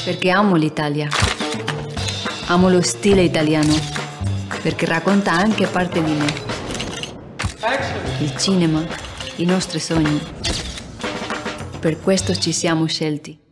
Perché amo l'Italia. Amo lo stile italiano, perché racconta anche parte di me. Il cinema, i nostri sogni. Per questo ci siamo scelti.